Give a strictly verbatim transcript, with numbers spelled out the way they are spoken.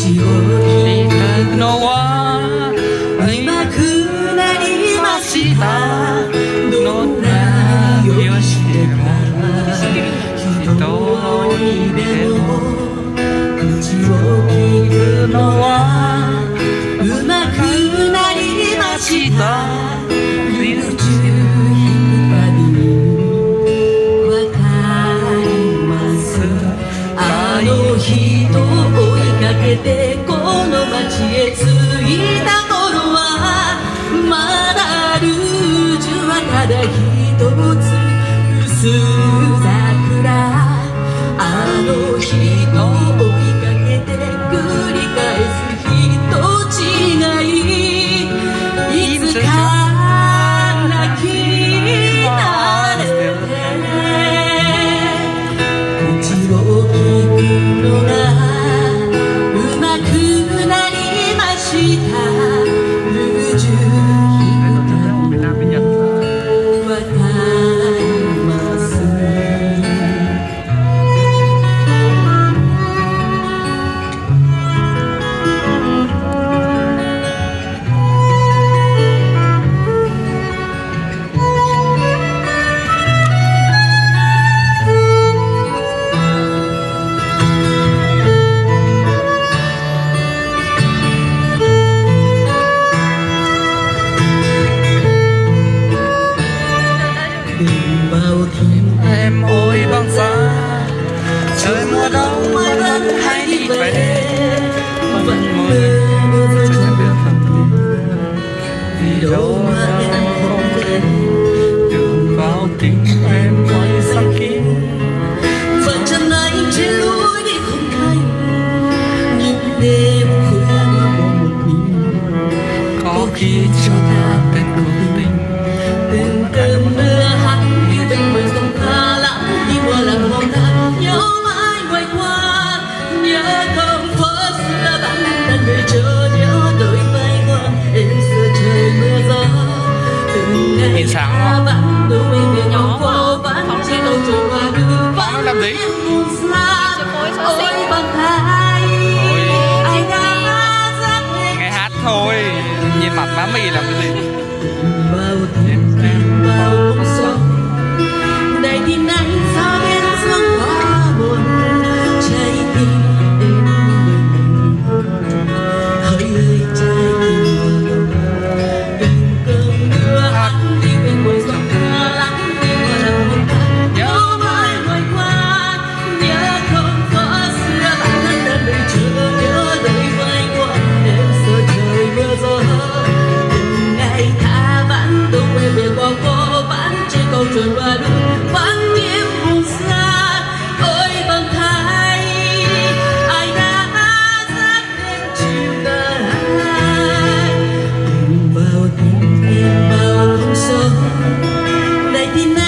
たのは今くなりましたどんなにをしても人にでも口を聞くのはうまくなりましたビル中引くたびにわかりますあの人を追いかけてこの街へ着いた頃はまだルージュはただ一つ薄桜あの人を追いかけて繰り返す人違いいつか泣きなれて口を聞くのがうまくなりましたルージュ引くたびわかりますem ôi băng giá trời mưa đông mai vẫn hay đi về vẫn mưa cho chẳng biết thầm vì đâu mà em không thể đường vào tình em ngoài sáng kia vẫn chân anh trên lối đi không thành những đêm khuya mưa một mình có khi cho ta tên cuộc tình từng cơn mưa hắn như bên bờ sông Tha lãng đi qua làng mong ta nhớ mãi ngoài qua nhớ không phớt xưa bạn đang người chờ nhớ đôi vai ngoan em xưa trời mưa gió từng ngày ta vắng đôi về nhau qua vắng trên đầu trời qua đưa vắng em buồn xa ôi bằng hai ai đã dắt nghe hát thôi nhìn mặt má mì làm cái gì vào tim em vào cuộc sống đây thì nay sao bên sương quá buồn trái tim em mình hỡi ơi trái tim từng cơn mưa hắn đi bên ngoài sông Tha lãng đi qua làng mong ta nhớ mãi ngoài qua nhớ không có xưa bạn thân đang đợi chờ nhớ đôi vai qua em sợ trời mưa gió từng ngày tha vãn đâu quên về qua phố vãn trên cầu trường và đường vắng tiếng buồn xa ôi bằng thay ai đã dắt em chiều dài vào tim em vào không sâu đây thì